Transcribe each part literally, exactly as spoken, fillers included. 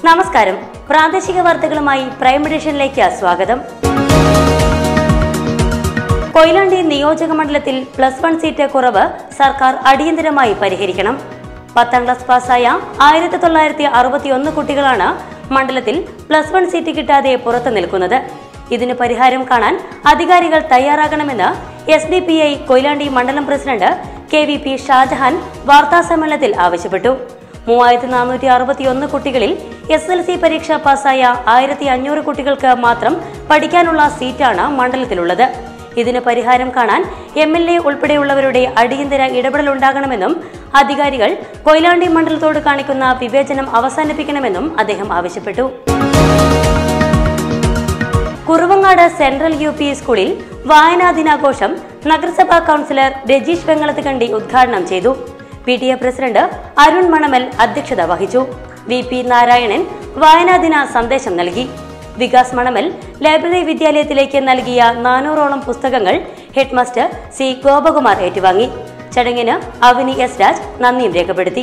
നമസ്കാരം. പ്രാദേശിക വാർത്തകളുമായി പ്രൈം എഡിഷനിലേക്ക് സ്വാഗതം. കൊയിലാണ്ടി നിയോജക മണ്ഡലത്തിൽ പ്ലസ് വൺ സീറ്റ് കുറവ് സർക്കാർ അടിയന്തരമായി പരിഹരിക്കണം. പത്താം ക്ലാസ് പാസ്സായ ആയിരത്തി തൊള്ളായിരത്തി അറുപത്തി ഒന്ന് കുട്ടികളാണ് മണ്ഡലത്തിൽ പ്ലസ് വൺ സീറ്റ് കിട്ടാതെ പുറത്തു നിൽക്കുന്നത്. ഇതിന് പരിഹാരം കാണാൻ അധികാരികൾ തയ്യാറാകണമെന്ന് S D P I Koyilandy മണ്ഡലം president K V P Shajahan വാർത്താസമ്മേളനത്തിൽ ആവശ്യപ്പെട്ടു. മൂവായിരത്തി നാനൂറ്റി അറുപത്തി ഒന്ന് കുട്ടികളിൽ എസ് എൽ സി പരീക്ഷ പാസ്സായ ആയിരത്തി അഞ്ഞൂറ് കുട്ടികൾക്ക് മാത്രം പഠിക്കാനുള്ള സീറ്റാണ് മണ്ഡലത്തിലുള്ളത്. ഇതിന് പരിഹാരം കാണാൻ എം എൽ എ ഉൾപ്പെടെയുള്ളവരുടെ അടിയന്തര ഇടപെടലുണ്ടാകണമെന്നും അധികാരികൾ കൊയിലാണ്ടി മണ്ഡലത്തോട് കാണിക്കുന്ന വിവേചനം അവസാനിപ്പിക്കണമെന്നും അദ്ദേഹം ആവശ്യപ്പെട്ടു. കുറുവങ്ങാട് സെൻട്രൽ യു പി സ്കൂളിൽ വായനാ ദിനാഘോഷം നഗരസഭാ കൌൺസിലർ രജീഷ് വെങ്ങളത്തുകണ്ടി ഉദ്ഘാടനം ചെയ്തു. P T A president Arun Manamal അധ്യക്ഷത വഹിച്ചു. വി പി നാരായണൻ വായനാ ദിന സന്ദേശം നൽകി. വികാസ് മണമൽ ലൈബ്രറി വിദ്യാലയത്തിലേക്ക് നൽകിയ നാനൂറോളം പുസ്തകങ്ങൾ ഹെഡ്മാസ്റ്റർ സി ഗോപകുമാർ ഏറ്റുവാങ്ങി. ചടങ്ങിന് അവിനി എസ് രാജ് നന്ദിയും രേഖപ്പെടുത്തി.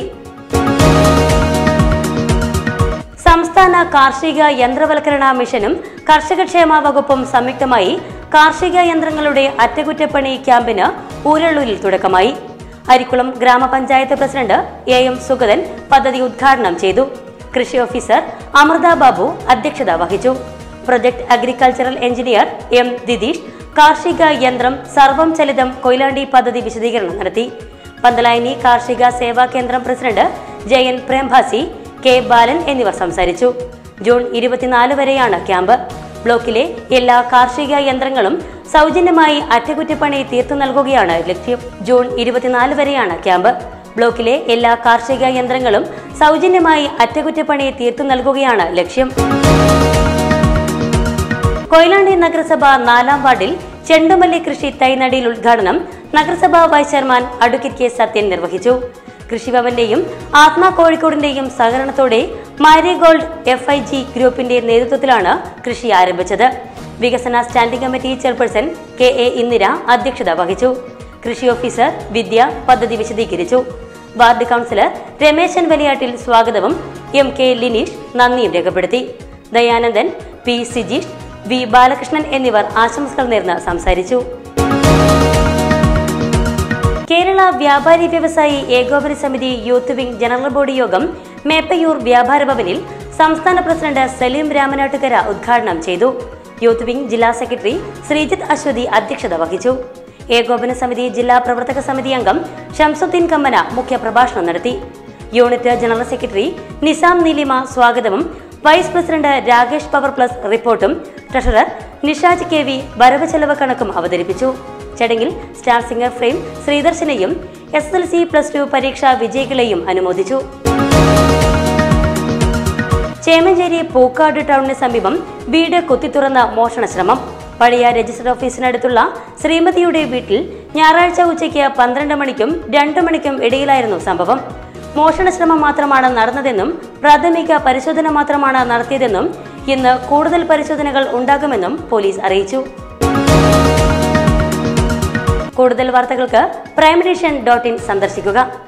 സംസ്ഥാന കാർഷിക യന്ത്രവൽക്കരണ മിഷനും കർഷകക്ഷേമ വകുപ്പും സംയുക്തമായി കാർഷിക യന്ത്രങ്ങളുടെ അറ്റകുറ്റപ്പണി ക്യാമ്പിന് ഊരള്ളൂരിൽ തുടക്കമായി. അരിക്കുളം ഗ്രാമപഞ്ചായത്ത് പ്രസിഡന്റ് എ എം സുഗതൻ പദ്ധതി ഉദ്ഘാടനം ചെയ്തു. കൃഷി ഓഫീസർ അമൃത ബാബു അധ്യക്ഷത വഹിച്ചു. Project agricultural engineer M Dideesh കാർഷിക യന്ത്രം സർവം ചലിതം കൊയിലാണ്ടി പദ്ധതി വിശദീകരണം നടത്തി. പന്തലായനി കാർഷിക സേവാ കേന്ദ്രം പ്രസിഡന്റ് ജയൻ പ്രേംഭാസി, കെ ബാലൻ എന്നിവർ സംസാരിച്ചു. ജൂൺ ഇരുപത്തിനാല് വരെയാണ് ക്യാമ്പ്. ബ്ലോക്കിലെ എല്ലാ കാർഷിക യന്ത്രങ്ങളും സൗജന്യമായി അറ്റകുറ്റപ്പണി തീർത്തു നൽകുകയാണ് ലക്ഷ്യം. ജൂൺ ഇരുപത്തിനാല് വരെയാണ് ക്യാമ്പ്. ബ്ലോക്കിലെ എല്ലാ കാർഷിക യന്ത്രങ്ങളും സൗജന്യമായി അറ്റകുറ്റപ്പണി തീർത്തു നൽകുകയാണ് ലക്ഷ്യം. കൊയിലാണ്ടി നഗരസഭ നാലാം വാർഡിൽ ചെണ്ടുമല്ലി കൃഷി തൈനടിയിൽ ഉദ്ഘാടനം നഗരസഭാ vice chairman advocate K Sathyan നിർവഹിച്ചു. കൃഷിഭവന്റെയും ആത്മാ കോഴിക്കോടിന്റെയും സഹകരണത്തോടെ മാരിഗോൾഡ് എഫ് ഐ ജി ഗ്രൂപ്പിന്റെ നേതൃത്വത്തിലാണ് കൃഷി ആരംഭിച്ചത്. വികസന standing committee chairperson K A Indira അധ്യക്ഷത വഹിച്ചു. കൃഷി ഓഫീസർ വിദ്യ പദ്ധതി വിശദീകരിച്ചു. വാർഡ് കൌൺസിലർ രമേശൻ വലിയാട്ടിൽ സ്വാഗതവും എം കെ ലിനീഷ് നന്ദിയും രേഖപ്പെടുത്തി. ദയാനന്ദൻ, പി സിജീഷ്, വി ബാലകൃഷ്ണൻ എന്നിവർ ആശംസകൾ നേർന്ന് സംസാരിച്ചു. കേരള വ്യാപാരി വ്യവസായി ഏകോപന സമിതി യൂത്ത് വിംഗ് ജനറൽ ബോഡി യോഗം മേപ്പയൂർ വ്യാപാര ഭവനിൽ സംസ്ഥാന പ്രസിഡന്റ് സലീം രാമനാട്ടുകര ഉദ്ഘാടനം ചെയ്തു. യൂത്ത് വിംഗ് ജില്ലാ സെക്രട്ടറി ശ്രീജിത്ത് അശ്വതി അധ്യക്ഷത വഹിച്ചു. ഏകോപന സമിതി ജില്ലാ പ്രവർത്തക സമിതി അംഗം ഷംസുദ്ദീൻ കമ്മന മുഖ്യപ്രഭാഷണം നടത്തി. Unit general secretary Nizam Neelima സ്വാഗതവും vice president Rakesh power plus റിപ്പോർട്ടും ട്രഷറർ നിഷാജ് കെ വി വരവ് ചെലവ് കണക്കും അവതരിപ്പിച്ചു. ചടങ്ങിൽ സ്റ്റാർ സിംഗർ ഫ്രെയിം ശ്രീദർശനെയും S L C plus two പരീക്ഷാ വിജയികളെയും അനുമോദിച്ചു. ചേമഞ്ചേരി പൂക്കാട് ടൗണിന് സമീപം വീട് കുത്തിത്തുറന്ന മോഷണ ശ്രമം. പഴയ രജിസ്റ്റർ ഓഫീസിനടുത്തുള്ള ശ്രീമതിയുടെ വീട്ടിൽ ഞായറാഴ്ച ഉച്ചയ്ക്ക് പന്ത്രണ്ട് മണിക്കും രണ്ടു മണിക്കും ഇടയിലായിരുന്നു സംഭവം. മോഷണ ശ്രമം മാത്രമാണ് നടന്നതെന്നും പ്രാഥമിക പരിശോധന മാത്രമാണ് നടത്തിയതെന്നും ഇന്ന് കൂടുതൽ പരിശോധനകൾ ഉണ്ടാകുമെന്നും പോലീസ് അറിയിച്ചു. കൂടുതൽ വാർത്തകൾക്ക് പ്രൈം എഡിഷൻ ഡോട്ട് ഇൻ സന്ദർശിക്കുക.